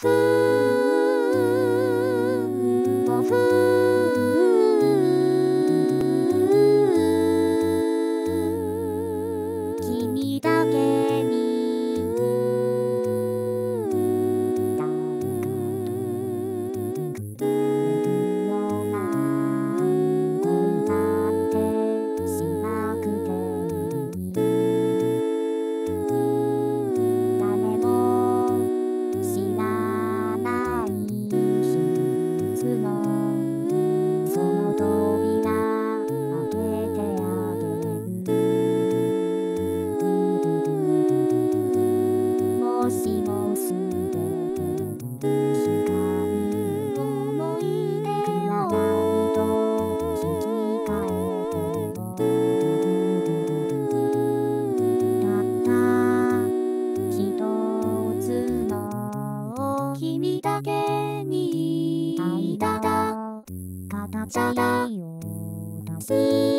君だけにもしもすべて光思い出を一度引き換えてもたった一つの君だけに間だ形を出し